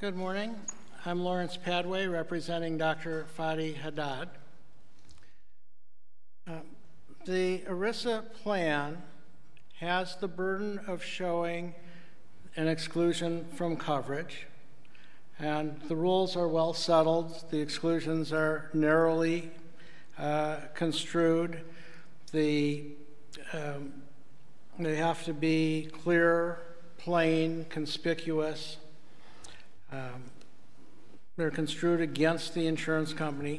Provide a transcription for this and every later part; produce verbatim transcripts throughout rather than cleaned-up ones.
Good morning. I'm Lawrence Padway, representing Doctor Fadi Haddad. Uh, the ERISA plan has the burden of showing an exclusion from coverage, and the rules are well settled. The exclusions are narrowly uh, construed. The, um, they have to be clear, plain, conspicuous. Um, they're construed against the insurance company.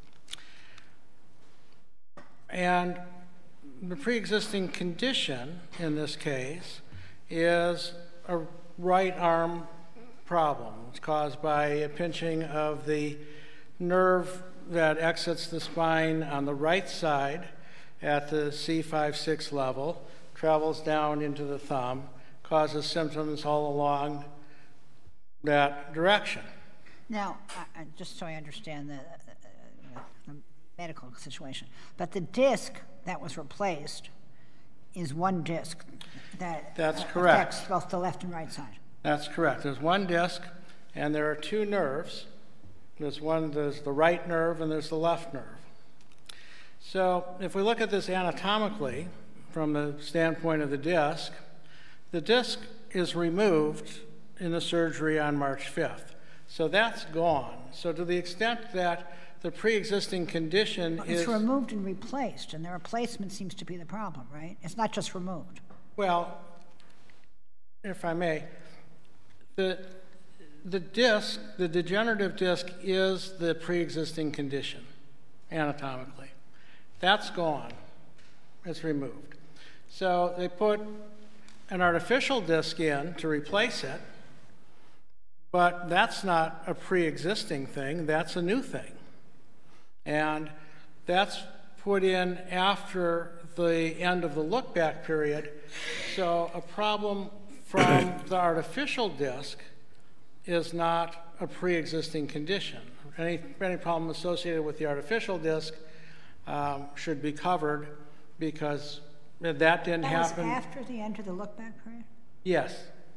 And the pre-existing condition in this case is a right arm problem. It's caused by a pinching of the nerve that exits the spine on the right side at the C five six level, travels down into the thumb, causes symptoms all along that direction. Now, uh, just so I understand the, uh, the medical situation, but the disc that was replaced is one disc that That's uh, correct. affects both the left and right side. That's correct. There's one disc, and there are two nerves. There's one, there's the right nerve, and there's the left nerve. So if we look at this anatomically, from the standpoint of the disc, the disc is removed in the surgery on March fifth. So that's gone. So to the extent that the pre-existing condition well, is... It's removed and replaced, and the replacement seems to be the problem, right? It's not just removed. Well, if I may, the, the disc, the degenerative disc is the pre-existing condition anatomically. That's gone. It's removed. So they put an artificial disc in to replace it, but that's not a pre-existing thing, that's a new thing. And that's put in after the end of the look-back period. So a problem from the artificial disc is not a pre-existing condition. Any, any problem associated with the artificial disc um, should be covered because that didn't that happen. Was after the end of the look-back period? Yes.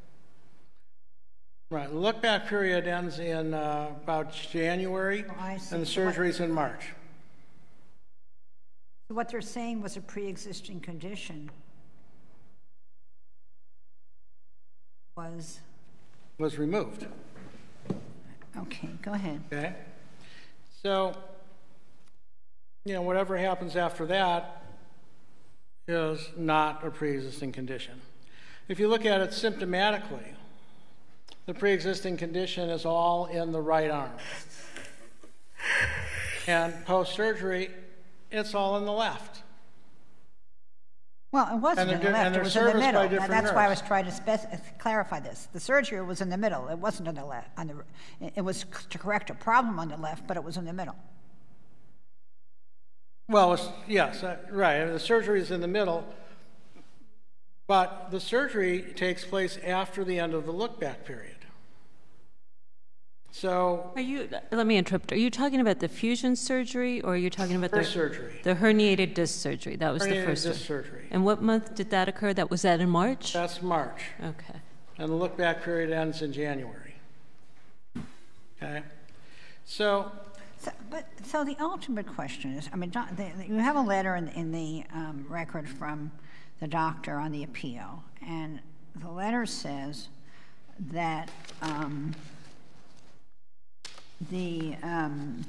Right. The look-back period ends in uh, about January, oh, I see. and the surgery's in March. So what they're saying was a pre-existing condition was? Was removed. Okay, go ahead. Okay. So, you know, whatever happens after that is not a pre-existing condition. If you look at it symptomatically, the pre-existing condition is all in the right arm. And post-surgery, it's all in the left. Well, it wasn't in the left, it was in the middle. Now, that's nerves. why I was trying to spec clarify this. The surgery was in the middle. It wasn't on the left. On the, it was to correct a problem on the left, but it was in the middle. Well, it's, yes, uh, right. The surgery is in the middle, but the surgery takes place after the end of the look-back period. So, are you? Let me interrupt. Are you talking about the fusion surgery, or are you talking about first the surgery? The herniated disc surgery. That was herniated the first disc one. surgery. And what month did that occur? That was that in March? That's March. Okay. And the look-back period ends in January. Okay. So. So, but so the ultimate question is, I mean, do, the, you have a letter in, in the um, record from the doctor on the appeal, and the letter says that um, the um,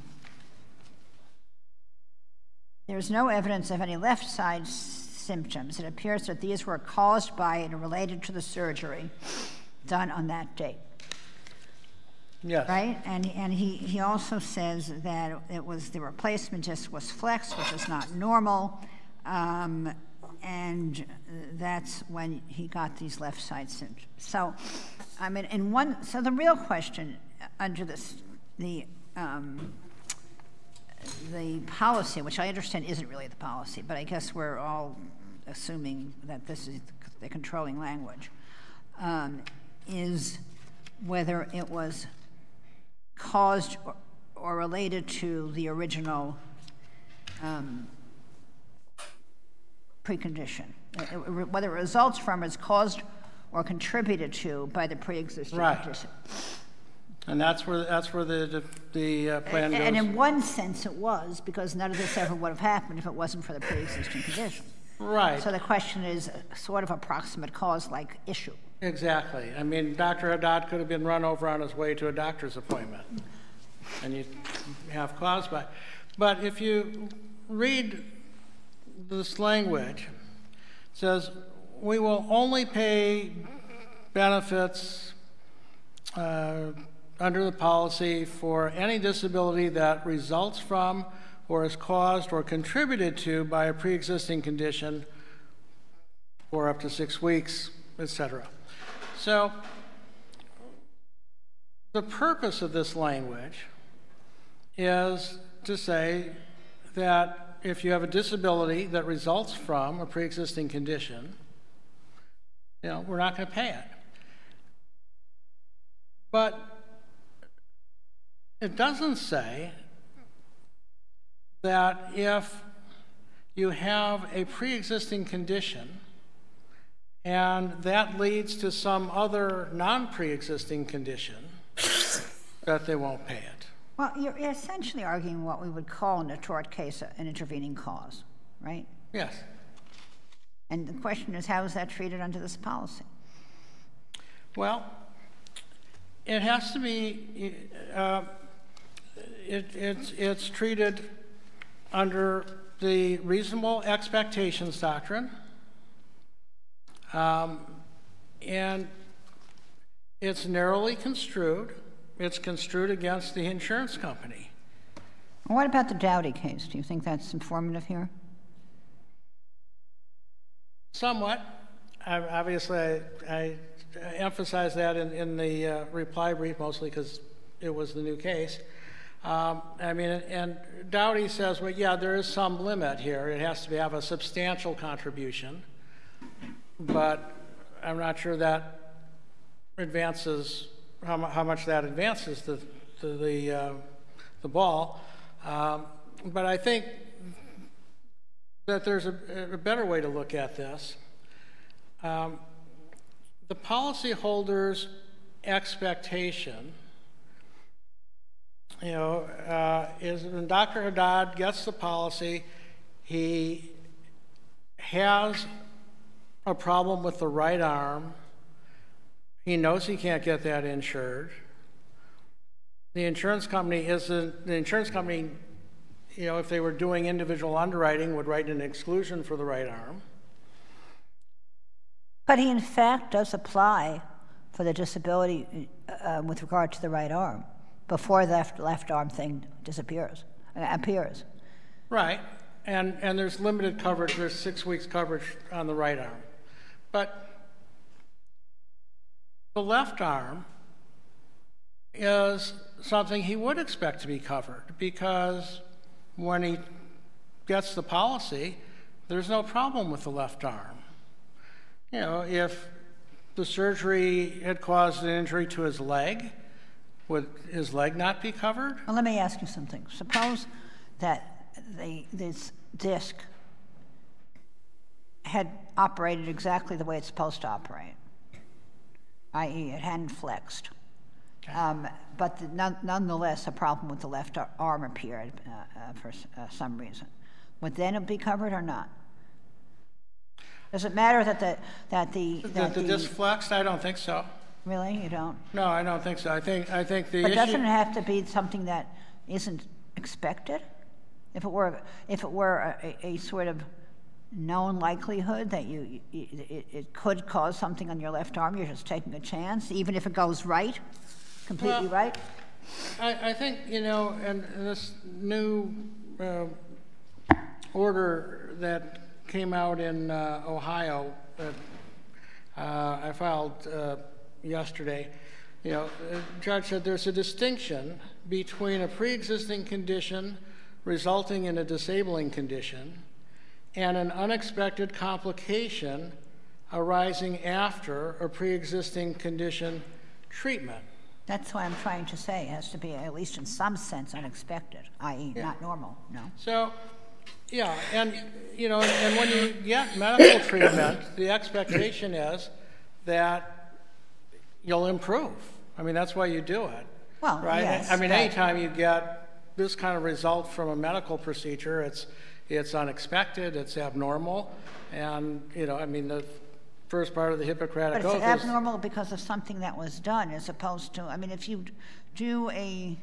there's no evidence of any left side symptoms. It appears that these were caused by and related to the surgery done on that date. Yes. Right? And, and he, he also says that it was the replacement disc was flexed, which is not normal, um, and that's when he got these left side symptoms. So, I mean, in one, so the real question under this, the, um, the policy, which I understand isn't really the policy, but I guess we're all assuming that this is the controlling language, um, is whether it was caused or, or related to the original um, precondition, it, it, whether it results from, is caused or contributed to by the pre-existing right. condition. And that's where that's where the the, the uh, plan and, goes. And in one sense, it was, because none of this ever would have happened if it wasn't for the pre-existing condition. Right. So the question is a sort of approximate cause-like issue. Exactly. I mean, Doctor Haddad could have been run over on his way to a doctor's appointment, and you have cause by. But if you read this language, it says we will only pay benefits uh, under the policy for any disability that results from or is caused or contributed to by a pre-existing condition for up to six weeks, et cetera. So the purpose of this language is to say that if you have a disability that results from a pre-existing condition, you know, we're not going to pay it. But it doesn't say that if you have a pre-existing condition and that leads to some other non-pre-existing condition, that they won't pay it. Well, you're essentially arguing what we would call in a tort case an intervening cause, right? Yes. And the question is, how is that treated under this policy? Well, it has to be, uh, it, it's, it's treated under the reasonable expectations doctrine, um, and it's narrowly construed. It's construed against the insurance company. Well, what about the Dowdy case? Do you think that's informative here? Somewhat. I, obviously, I, I emphasize that in, in the uh, reply brief, mostly because it was the new case. Um, I mean, and Dowdy says, well, yeah, there is some limit here. It has to have a substantial contribution, but I'm not sure that advances, how, how much that advances the, the, the, uh, the ball. Um, but I think that there's a, a better way to look at this. Um, the policyholder's expectation, you know, uh, is when Doctor Haddad gets the policy, he has a problem with the right arm. He knows he can't get that insured. The insurance company isn't, the insurance company, you know, if they were doing individual underwriting, would write an exclusion for the right arm. But he, in fact, does apply for the disability uh, with regard to the right arm before the left, left arm thing disappears, uh, appears. Right, and, and there's limited coverage. There's six weeks coverage on the right arm. But the left arm is something he would expect to be covered, because when he gets the policy, there's no problem with the left arm. You know, if the surgery had caused an injury to his leg, would his leg not be covered? Well, let me ask you something. Suppose that the, this disc had operated exactly the way it's supposed to operate, that is it hadn't flexed. Okay. Um, but the, none, nonetheless, a problem with the left arm appeared uh, uh, for uh, some reason. Would then it be covered or not? Does it matter that the that the that the, the, the disc flexed? I don't think so. Really, you don't? No, I don't think so. I think I think the but issue. Doesn't it have to be something that isn't expected? If it were if it were a, a, a sort of known likelihood that you it, it could cause something on your left arm, you're just taking a chance, even if it goes right, completely well, right. I, I think you know, and this new uh, order that came out in uh, Ohio that uh, I filed uh, yesterday, you know, the judge said there's a distinction between a pre-existing condition resulting in a disabling condition and an unexpected complication arising after a pre-existing condition treatment. That's what I'm trying to say. It has to be, at least in some sense, unexpected, that is yeah. not normal, no? So, yeah, and, you know, and when you get medical treatment, the expectation is that you'll improve. I mean, that's why you do it. Well, right? yes, I mean, but- anytime you get this kind of result from a medical procedure, it's it's unexpected, it's abnormal, and you know, I mean, the first part of the Hippocratic But Oath it's is abnormal because of something that was done, as opposed to, I mean, if you do a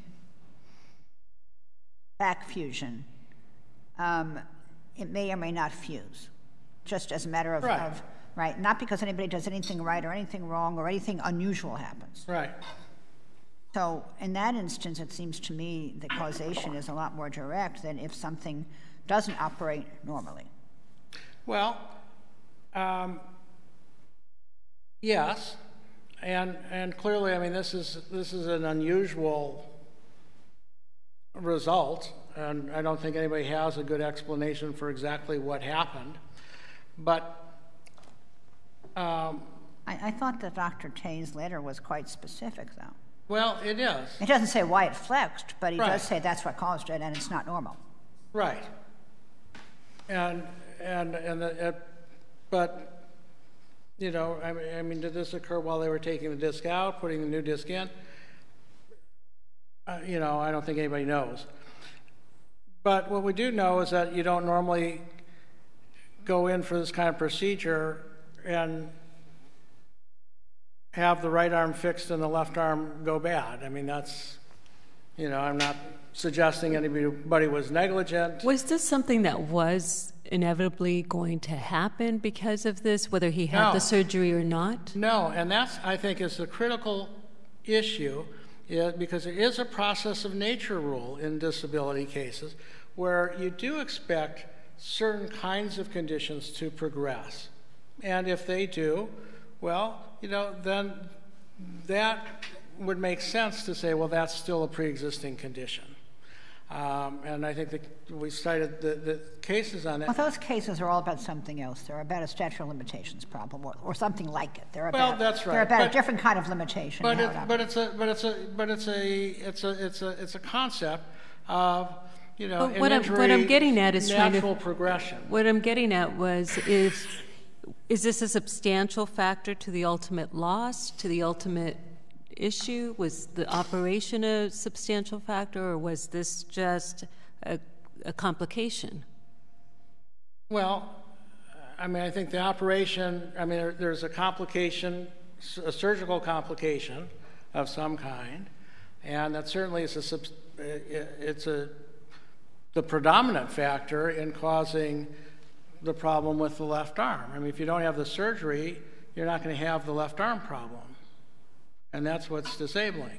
back fusion, um, it may or may not fuse, just as a matter of, Right. of, right? Not because anybody does anything right or anything wrong or anything unusual happens. right. So in that instance, it seems to me the causation is a lot more direct than if something doesn't operate normally. Well, um, yes, and and clearly, I mean, this is this is an unusual result, and I don't think anybody has a good explanation for exactly what happened. But um, I, I thought that Doctor Tay's letter was quite specific, though. well, it is It doesn't say why it flexed, but he Right. does say that's what caused it, and it's not normal. right, and and and the, it, but you know, I mean, I mean, did this occur while they were taking the disc out, putting the new disc in? Uh, you know, I don't think anybody knows. But what we do know is that you don't normally go in for this kind of procedure and have the right arm fixed and the left arm go bad. I mean, that's, you know, I'm not suggesting anybody was negligent. Was this something that was inevitably going to happen because of this, whether he had No. the surgery or not? No, and that's, I think, is the critical issue, is because there is a process of nature rule in disability cases where you do expect certain kinds of conditions to progress. And if they do, well, you know, then that would make sense to say, well, that's still a pre-existing condition. Um, and I think that we cited the, the cases on that. Well, those cases are all about something else. They're about a statute of limitations problem, or, or something like it. They're about, Well, that's right. They're about But- a different kind of limitation. But, and it, how it but it's a but it's a but it's a it's a it's a it's a concept of, you know, But an what I'm- injury, what I'm getting at is trying to- natural progression. What I'm getting at was, is, is this a substantial factor to the ultimate loss, to the ultimate issue? Was the operation a substantial factor, or was this just a, a complication? Well, I mean, I think the operation. I mean, there, there's a complication, a surgical complication of some kind, and that certainly is a subs- it's a the predominant factor in causing the problem with the left arm. I mean, if you don't have the surgery, you're not going to have the left arm problem. And that's what's disabling.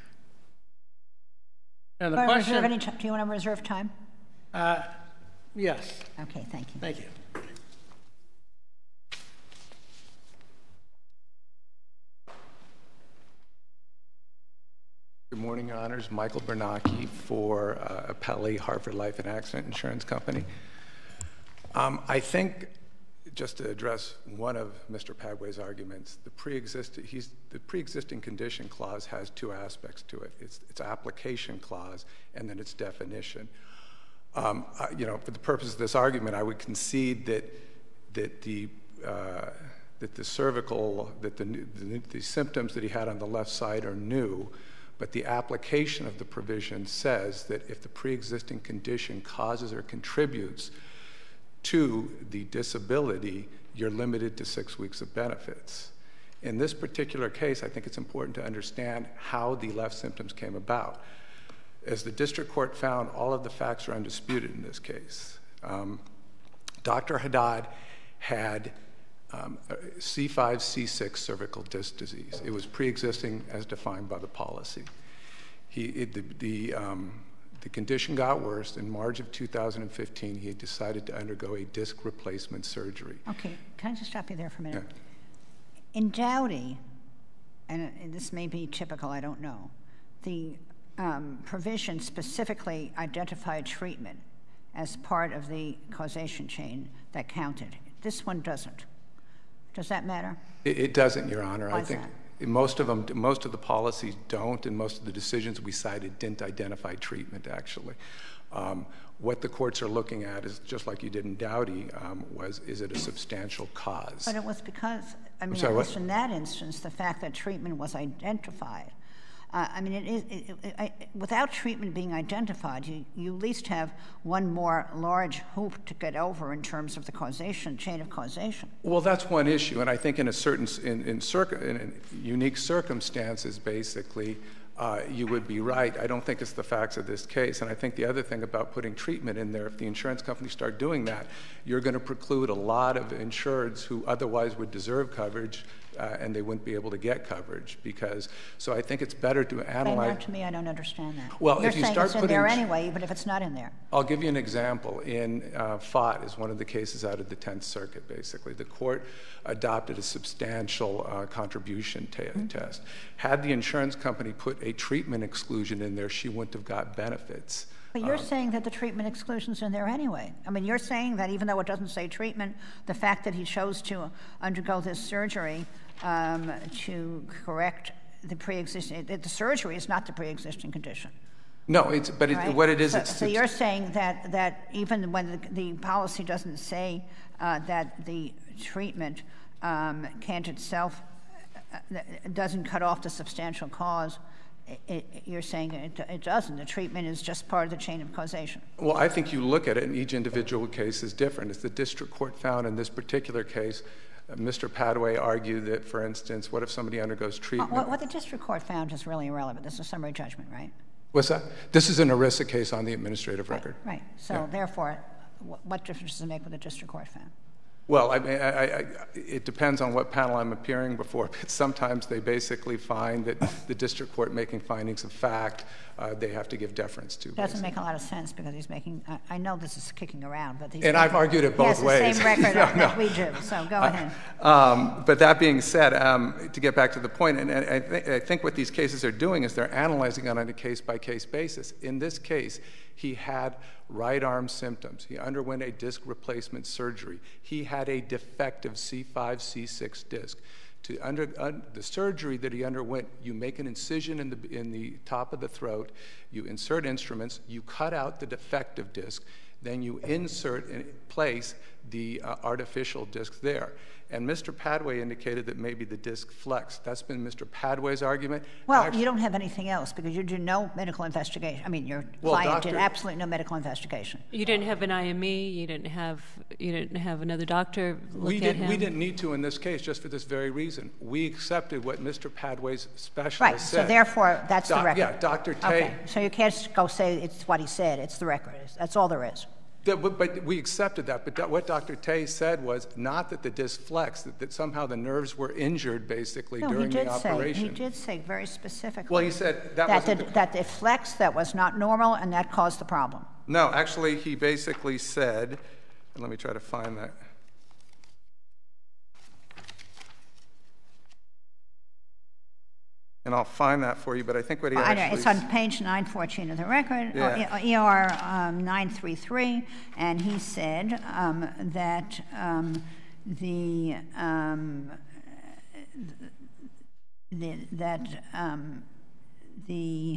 And the But question... reserve any t- do you want to reserve time? Uh, yes. Okay, thank you. Thank you. Good morning, Your Honors. Michael Bernacchi for uh, Appellee Hartford Life and Accident Insurance Company. Um, I think, just to address one of Mister Padway's arguments, the pre-existing he's the pre-existing condition clause has two aspects to it. It's its application clause and then its definition. Um, I, you know, for the purpose of this argument, I would concede that that the uh, that the cervical that the, the the symptoms that he had on the left side are new. But the application of the provision says that if the pre-existing condition causes or contributes to the disability, you're limited to six weeks of benefits. In this particular case, I think it's important to understand how the left symptoms came about. As the district court found, all of the facts are undisputed in this case. Um, Doctor Haddad had Um, C five, C six cervical disc disease. It was pre-existing as defined by the policy. He, it, the, the, um, the condition got worse. In March of two thousand fifteen, he decided to undergo a disc replacement surgery. Okay, can I just stop you there for a minute? Yeah. In Dowdy, and, and this may be typical, I don't know, the um, provision specifically identified treatment as part of the causation chain that counted. This one doesn't. Does that matter? It, it doesn't, Your Honor. Why I is think that? most of them, most of the policies don't, and most of the decisions we cited didn't identify treatment, actually. Um, what the courts are looking at is, just like you did in Dowdy, um, was, is it a substantial cause? But it was because, I mean, sorry, at what? least in that instance, the fact that treatment was identified Uh, I mean, it is, it, it, I, without treatment being identified, you, you at least have one more large hoop to get over in terms of the causation, chain of causation. Well, that's one issue, and I think in a certain, in, in, circ- in unique circumstances, basically, uh, you would be right. I don't think it's the facts of this case, and I think the other thing about putting treatment in there, if the insurance companies start doing that, you're going to preclude a lot of insureds who otherwise would deserve coverage, Uh, and they wouldn't be able to get coverage because. So I think it's better to analyze. Explain that to me. I don't understand that. Well, You're if you saying start it's in putting there anyway, even if it's not in there. I'll give you an example. In uh, Fadi is one of the cases out of the Tenth Circuit. Basically, the court adopted a substantial uh, contribution t- mm-hmm. test. Had the insurance company put a treatment exclusion in there, she wouldn't have got benefits. But you're um, saying that the treatment exclusion's in there anyway. I mean, you're saying that even though it doesn't say treatment, the fact that he chose to undergo this surgery um, to correct the pre-existing, the surgery is not the pre-existing condition. No, it's, but it, right? what it is, so, it's... So you're saying that, that even when the, the policy doesn't say uh, that the treatment um, can't itself, uh, doesn't cut off the substantial cause, It, it, you're saying it, it doesn't. The treatment is just part of the chain of causation. Well, I think you look at it, and each individual case is different. As the district court found in this particular case, uh, Mister Padway argued that, for instance, what if somebody undergoes treatment? What, what the district court found is really irrelevant. This is a summary judgment, right? What's that? This is an ERISA case on the administrative right, record. Right. So, yeah. Therefore, what difference does it make what the district court found? Well, I mean, I, I, it depends on what panel I'm appearing before, but sometimes they basically find that the district court making findings of fact, uh, they have to give deference to. It doesn't basically. make a lot of sense because he's making, I, I know this is kicking around, but he's And making, I've argued it both he has ways. the same record no, that no. we do, so go ahead. Uh, um, but that being said, um, to get back to the point, and, and I, th- I think what these cases are doing is they're analyzing it on a case-by-case basis. In this case, he had right arm symptoms. He underwent a disc replacement surgery. He had a defective C five, C six disc. To under, un, the surgery that he underwent, you make an incision in the, in the top of the throat, you insert instruments, you cut out the defective disc, then you insert and place the uh, artificial disc there. And Mister Padway indicated that maybe the disc flexed. That's been Mister Padway's argument. Well, Actually, you don't have anything else because you did no medical investigation. I mean, your well, client doctor, did absolutely no medical investigation. You didn't have an I M E. You didn't have you didn't have another doctor look we at didn't, him. We didn't need to in this case, just for this very reason. We accepted what Mister Padway's specialist right, said. so therefore, that's Do- the record. Yeah, Doctor Tay. Okay, so you can't go say it's what he said. It's the record. That's all there is. That, but, but we accepted that. But that, what Doctor Tay said was not that the disc flexed, that, that somehow the nerves were injured, basically, No, during he did the say, operation. He did say very specifically. Well, he said that, that wasn't the, the, that it flexed, that was not normal, and that caused the problem. No, actually, he basically said, and let me try to find that. And I'll find that for you, but I think what he Well, I know, actually... it's on page nine fourteen of the record, Yeah. E R um, nine thirty-three, and he said um, that um, the, um, the that um, the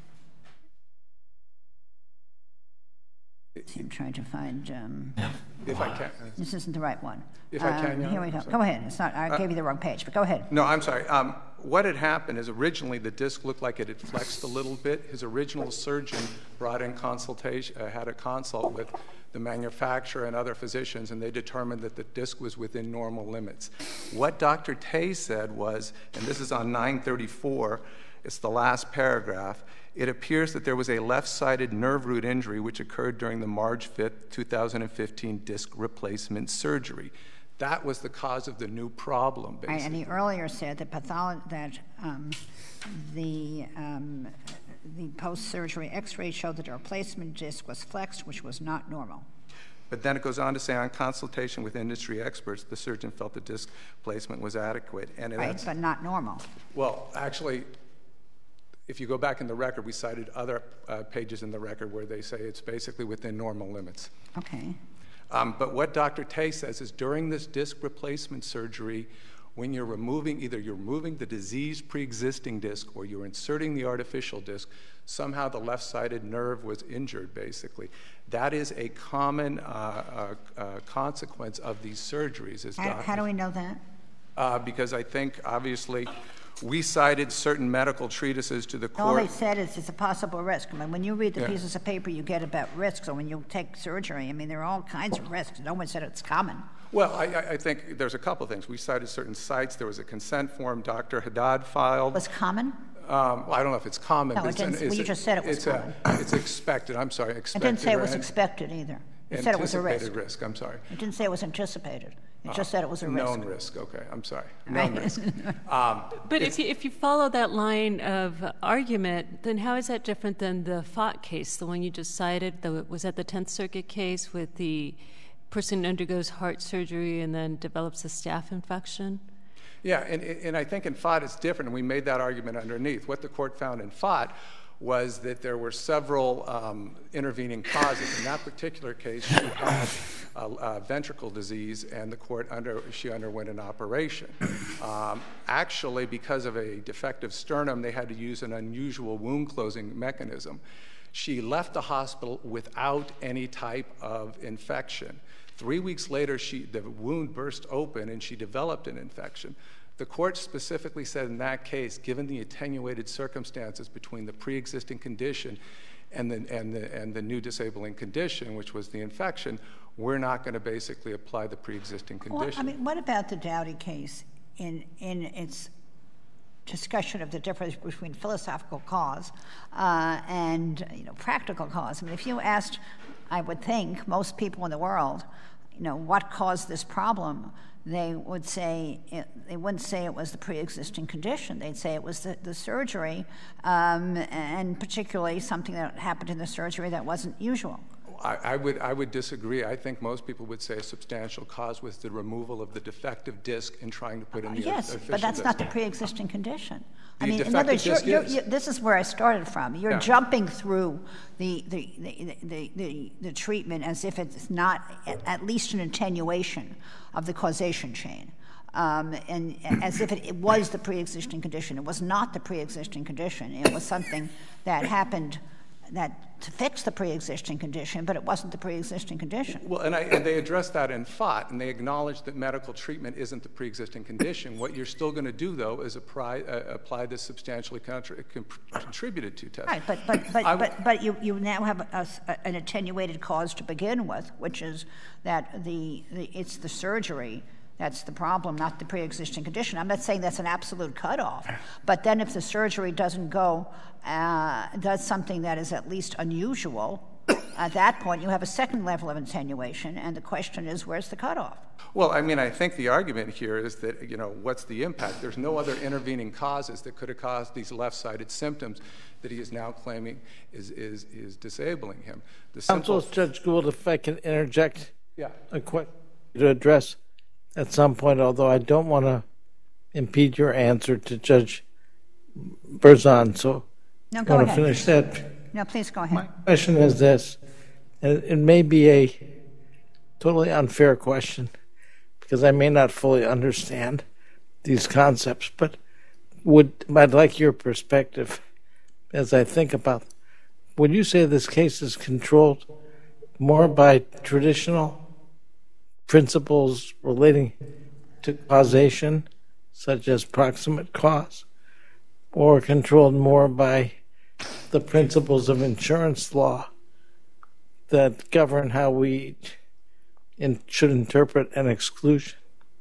I'm trying to find. Um, if I can. This isn't the right one. If I can, um, Your here we Honor, go. I'm sorry. Go ahead. It's not. I Uh, gave you the wrong page, but go ahead. No, I'm sorry. Um, what had happened is originally the disc looked like it had flexed a little bit. His original surgeon brought in consultation, uh, had a consult with the manufacturer and other physicians, and they determined that the disc was within normal limits. What Doctor Tay said was, and this is on nine thirty-four, it's the last paragraph, it appears that there was a left-sided nerve root injury which occurred during the March fifth, two thousand fifteen disc replacement surgery. That was the cause of the new problem, basically. Right, and he earlier said that patholo- that um, the um, the post-surgery X-ray showed that the replacement disc was flexed, which was not normal. But then it goes on to say, on consultation with industry experts, the surgeon felt the disc placement was adequate. And Right, that's, but not normal. well, actually, if you go back in the record, we cited other uh, pages in the record where they say it's basically within normal limits. Okay. Um, but what Doctor Tay says is during this disc replacement surgery, when you're removing, either you're removing the diseased pre-existing disc or you're inserting the artificial disc, somehow the left-sided nerve was injured, basically. That is a common uh, uh, uh, consequence of these surgeries. As How, how do we know that? Uh, because I think, obviously, We cited certain medical treatises to the court. All they said is it's a possible risk. I mean, when you read the Yeah. pieces of paper you get about risks, or when you take surgery, I mean, there are all kinds of risks. No one said it's common. Well, I, I think there's a couple of things. We cited certain sites. There was a consent form Doctor Haddad filed. Was common? Um, well, I don't know if it's common. No, but it it's an- didn't- it's well, you a- just said it was it's common. A, it's expected. I'm sorry, It expected. didn't say it was or expected either. It said it was a risk. Anticipated risk, I'm sorry. It didn't say it was anticipated. It just said it was a risk. Known risk, okay, I'm sorry. Right. Known risk. Um, But if you, if you follow that line of argument, then how is that different than the Fott case, the one you just cited? The, was that the Tenth Circuit case with the person undergoes heart surgery and then develops a staph infection? Yeah, and, and I think in Fott it's different, and we made that argument underneath. What the court found in Fott was that there were several um, intervening causes. In that particular case, she had a, a ventricle disease, and the court under she underwent an operation. Um, actually, because of a defective sternum, they had to use an unusual wound closing mechanism. She left the hospital without any type of infection. Three weeks later, she, the wound burst open, and she developed an infection. The court specifically said in that case, given the attenuated circumstances between the pre-existing condition and the, and, the, and the new disabling condition, which was the infection, we're not going to basically apply the pre-existing condition. Well, I mean, what about the Dowdy case in, in its discussion of the difference between philosophical cause uh, and you know, practical cause? I mean, if you asked, I would think, most people in the world, you know, what caused this problem, they would say, it, they wouldn't say it was the pre-existing condition. They'd say it was the, the surgery, um, and particularly something that happened in the surgery that wasn't usual. I, I would I would disagree. I think most people would say a substantial cause was the removal of the defective disc and trying to put in the Yes, artificial but that's disc. not the pre-existing condition. I The mean, in defective other words, you're, disc you're, is. you this is where I started from. You're Yeah. jumping through the the, the, the, the the treatment as if it's not at, at least an attenuation of the causation chain. Um, and as if it, it was the pre-existing condition. It was not the pre-existing condition. It was something that happened that to fix the pre-existing condition, but it wasn't the pre-existing condition. Well, and, I, and they addressed that in Fott, and they acknowledged that medical treatment isn't the pre-existing condition. What you're still going to do, though, is apply, uh, apply the substantially contri contributed to test. Right, but but but I, but, but you, you now have a, a, an attenuated cause to begin with, which is that the, the it's the surgery that's the problem, not the pre-existing condition. I'm not saying that's an absolute cutoff, but then if the surgery doesn't go, uh, does something that is at least unusual, at that point you have a second level of attenuation, and the question is, where's the cutoff? Well, I mean, I think the argument here is that, you know, what's the impact? There's no other intervening causes that could have caused these left-sided symptoms that he is now claiming is, is, is disabling him. The Counsel, simple, Judge Gould, if I can interject yeah. a question to address at some point, although I don't want to impede your answer to Judge Berzon, so No, I go want to ahead. finish that. No, please go ahead. My question is this, and it may be a totally unfair question because I may not fully understand these concepts, but would I'd like your perspective as I think about, would you say this case is controlled more by traditional principles relating to causation, such as proximate cause, or controlled more by the principles of insurance law that govern how we in, should interpret an exclusion?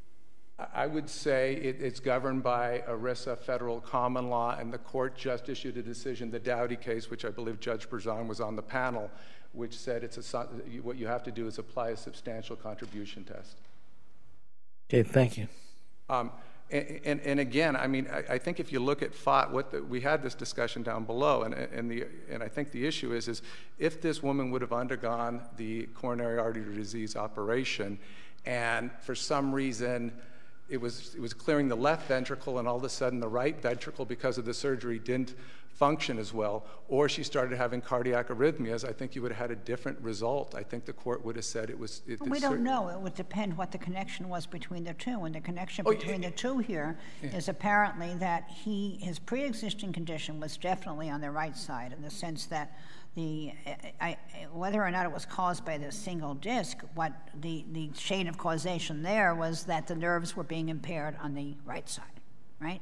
I would say it, it's governed by ERISA, federal common law, and the court just issued a decision, the Dowdy case, which I believe Judge Berzon was on the panel, which said it's a, what you have to do is apply a substantial contribution test. Okay, thank you. Um, and, and, and again, I mean, I, I think if you look at Fott, what the, we had this discussion down below, and, and, the, and I think the issue is, is if this woman would have undergone the coronary artery disease operation, and for some reason it was, it was clearing the left ventricle, and all of a sudden the right ventricle, because of the surgery, didn't function as well, or she started having cardiac arrhythmias, I think you would have had a different result. I think the court would have said it was... It, We don't know. It would depend what the connection was between the two, and the connection Oh, between yeah. the two here Yeah. is apparently that he, his pre-existing condition was definitely on the right side, in the sense that the, I, I, whether or not it was caused by the single disc, what the, the chain of causation there was that the nerves were being impaired on the right side, right?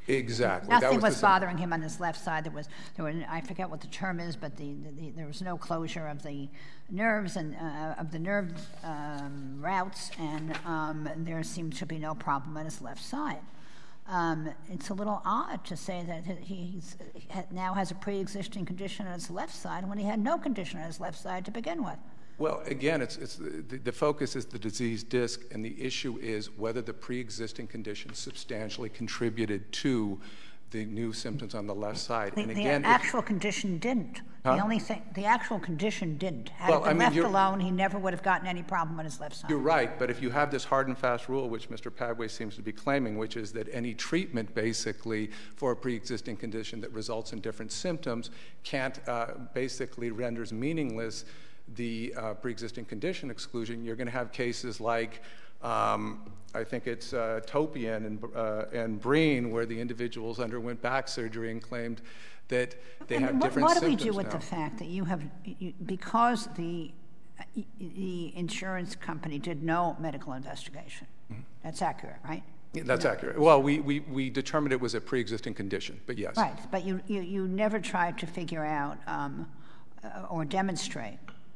Exactly. Nothing That was, was the, bothering him on his left side. There was, there were, I forget what the term is, but the, the, the there was no closure of the nerves and uh, of the nerve um, routes, and um, there seemed to be no problem on his left side. Um, it's a little odd to say that he he's, he now has a pre-existing condition on his left side when he had no condition on his left side to begin with. Well, again, it's, it's the, the focus is the diseased disc, and the issue is whether the pre-existing condition substantially contributed to the new symptoms on the left side. The, and again, the actual condition didn't. Huh? The only thing, the actual condition didn't. Had Well, it been I mean, left you're- alone, he never would have gotten any problem on his left side. You're right, but if you have this hard and fast rule, which Mister Padway seems to be claiming, which is that any treatment basically for a pre-existing condition that results in different symptoms can't uh, basically renders meaningless the uh, pre-existing condition exclusion, you're going to have cases like um, I think it's uh, Topian and, uh, and Breen, where the individuals underwent back surgery and claimed that they And have what, different what do we symptoms do with now. the fact that you have, you, because the the insurance company did no medical investigation? Mm-hmm. That's accurate, right? Yeah, that's no. accurate. Well, we, we, we determined it was a pre-existing condition, but yes. Right, but you, you, you never tried to figure out um, uh, or demonstrate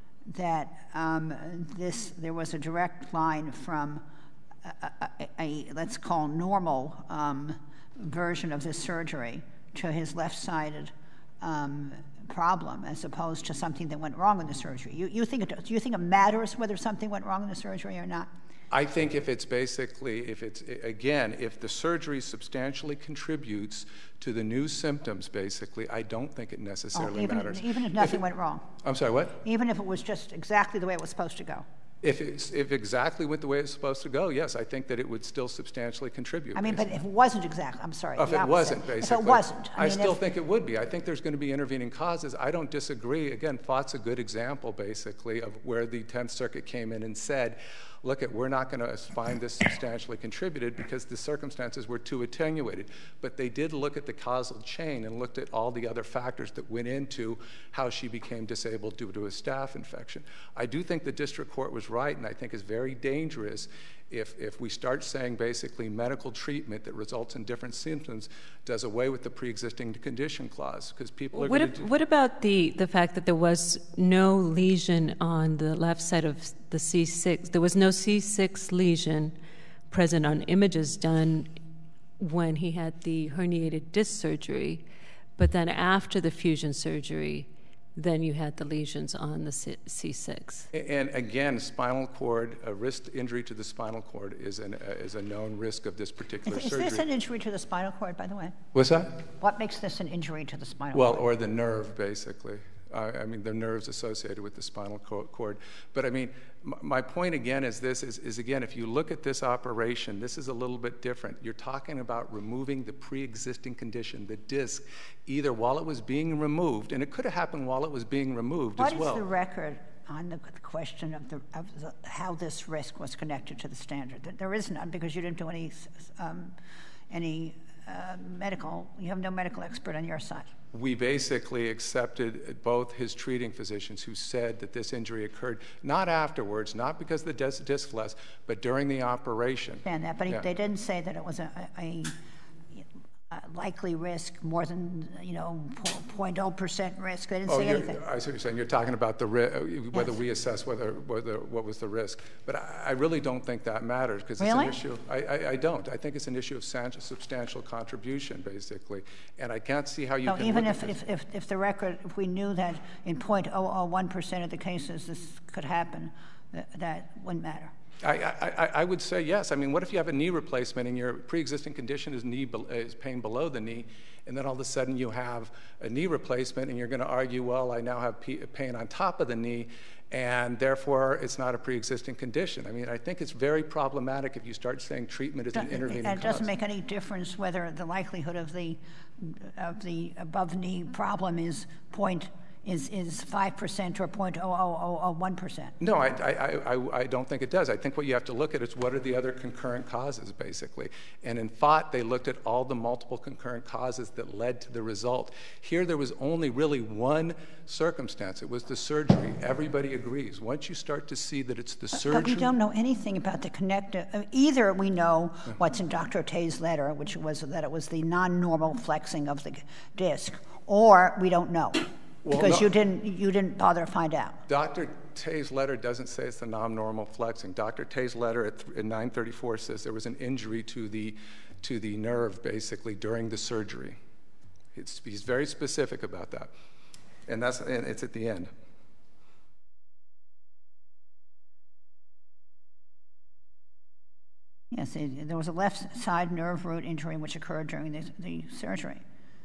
that um, this there was a direct line from a, a, a let's call normal um, version of this surgery to his left-sided um, problem, as opposed to something that went wrong in the surgery. You, you think it, do you think it matters whether something went wrong in the surgery or not? I think if it's basically, if it's, again, if the surgery substantially contributes to the new symptoms, basically, I don't think it necessarily oh, even, matters. Even if nothing if it, went wrong? I'm sorry, what? Even if it was just exactly the way it was supposed to go? If, it's, if exactly went the way it's supposed to go, yes, I think that it would still substantially contribute. I mean, basically. but if it wasn't exactly, I'm sorry. If it wasn't, basically. If it wasn't. I, I, I mean, still if, think it would be. I think there's going to be intervening causes. I don't disagree. Again, F O T's a good example, basically, of where the Tenth Circuit came in and said, look, at, we're not going to find this substantially contributed because the circumstances were too attenuated. But they did look at the causal chain and looked at all the other factors that went into how she became disabled due to a staph infection. I do think the district court was right, and I think it's very dangerous if, if we start saying basically medical treatment that results in different symptoms does away with the pre-existing condition clause, because people are what, going ab- to do... What about the, the fact that there was no lesion on the left side of the C six? There was no C six lesion present on images done when he had the herniated disc surgery, but then after the fusion surgery, then you had the lesions on the C six. And again, spinal cord, a wrist injury to the spinal cord is, an, uh, is a known risk of this particular is, is surgery. this an injury to the spinal cord, by the way? What's that? What makes this an injury to the spinal Well, cord? or the nerve, basically. Uh, I mean, the nerves associated with the spinal cord. But I mean, m- my point again is this, is, is again, if you look at this operation, this is a little bit different. You're talking about removing the pre-existing condition, the disc, either while it was being removed, and it could have happened while it was being removed What as well. What is the record on the question of, the, of the, how this risk was connected to the standard? There is none, because you didn't do any, um, any uh, medical, you have no medical expert on your side. We basically accepted both his treating physicians who said that this injury occurred not afterwards, not because of the disc, disc flex, but during the operation. I understand that, but yeah. they didn't say that it was a, a, a likely risk, more than, you know, zero point zero percent risk. They didn't oh, say you're, anything. I see what you're saying. You're talking about the ri- whether Yes. we assess whether, whether what was the risk. But I, I really don't think that matters, because Really? it's an issue. I, I, I don't. I think it's an issue of substantial contribution, basically. And I can't see how you So can even look if, at this. if, if, if the record, if we knew that in zero point zero zero one percent of the cases this could happen, that, that wouldn't matter. I, I, I would say yes. I mean, what if you have a knee replacement and your pre-existing condition is knee is pain below the knee, and then all of a sudden you have a knee replacement and you're going to argue, well, I now have pain on top of the knee, and therefore it's not a pre-existing condition. I mean, I think it's very problematic if you start saying treatment is an intervening And it doesn't cause. make any difference whether the likelihood of the of the above knee problem is point is is five percent or zero point zero zero zero zero one percent. No, I, I, I, I don't think it does. I think what you have to look at is what are the other concurrent causes, basically. And in F O T, they looked at all the multiple concurrent causes that led to the result. Here, there was only really one circumstance. It was the surgery. Everybody agrees. Once you start to see that it's the surgery... But we don't know anything about the connective... Either we know what's in Doctor Tay's letter, which was that it was the non-normal flexing of the disc, or we don't know. Well, because no, you didn't you didn't bother to find out. Doctor Tay's letter doesn't say it's the non-normal flexing. Doctor Tay's letter at, at nine thirty-four says there was an injury to the to the nerve basically during the surgery. It's, he's very specific about that, and that's and it's at the end. Yes, it, there was a left side nerve root injury which occurred during the, the surgery.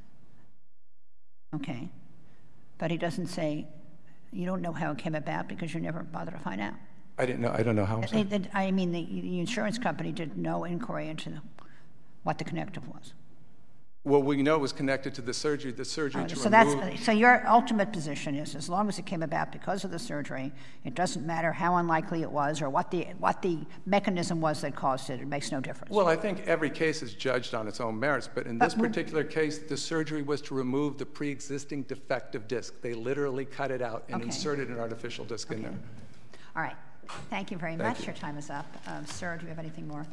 Okay. But he doesn't say, you don't know how it came about because you never bothered to find out. I didn't know. I don't know how. They, they, I mean, the, the insurance company did no inquiry into the, what the connective was. Well, we know it was connected to the surgery. The surgery Right, to so remove... that's so your ultimate position is, as long as it came about because of the surgery, it doesn't matter how unlikely it was or what the what the mechanism was that caused it. It makes no difference. Well, I think every case is judged on its own merits, but in this But- particular case, the surgery was to remove the pre-existing defective disc. They literally cut it out and Okay. inserted an artificial disc in there. All right. Thank you very Thank much. you. Your time is up. Um, sir, do you have anything more?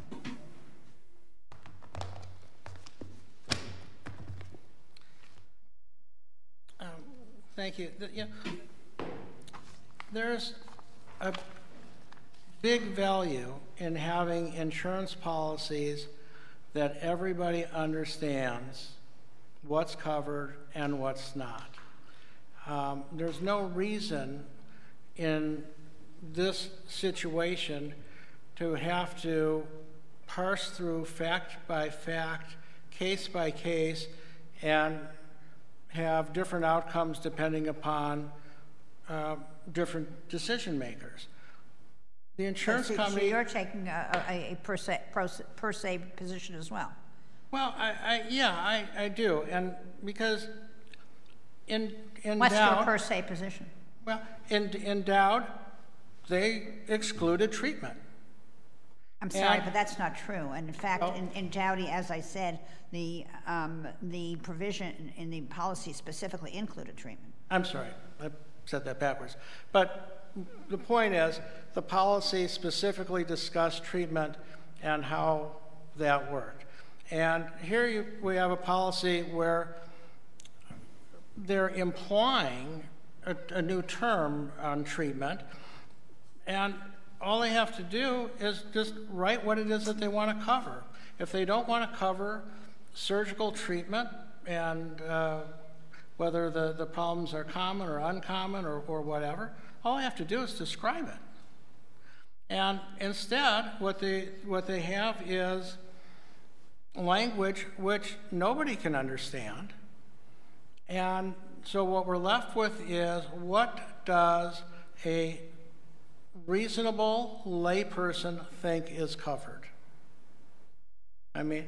Um, thank you. The, you know, there's a big value in having insurance policies that everybody understands what's covered and what's not. Um, there's no reason in this situation to have to parse through fact by fact, case by case, and have different outcomes depending upon uh, different decision makers. The insurance so, company... So you're taking a, a, a per, se, per, se, per se position as well? Well, I, I, yeah, I, I do, and because in, in What's doubt... your per se position? Well, in, in doubt, they excluded treatment. I'm sorry, And- but that's not true. And in fact, Oh. in, in Dowdy, as I said, the, um, the provision in the policy specifically included treatment. I'm sorry, I said that backwards. But the point is, the policy specifically discussed treatment and how that worked. And here you, we have a policy where they're implying a, a new term on treatment, and all they have to do is just write what it is that they want to cover. If they don't want to cover surgical treatment and uh, whether the, the problems are common or uncommon or, or whatever, all they have to do is describe it. And instead, what they, what they have is language which nobody can understand. And so what we're left with is, what does a reasonable layperson think is covered? I mean,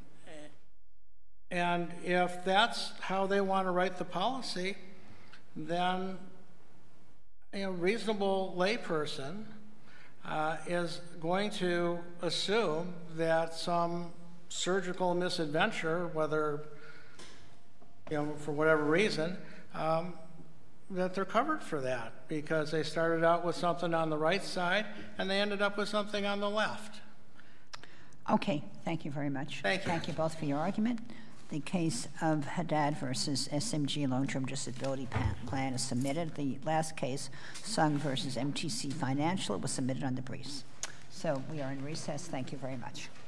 and if that's how they want to write the policy, then a reasonable layperson uh, is going to assume that some surgical misadventure, whether, you know, for whatever reason, um, that they're covered for that because they started out with something on the right side and they ended up with something on the left. Okay, thank you very much. Thank you. Thank you both for your argument. The case of Haddad versus S M G long-term disability plan is submitted. The last case, Sung versus M T C Financial, it was submitted on the briefs. So we are in recess. Thank you very much.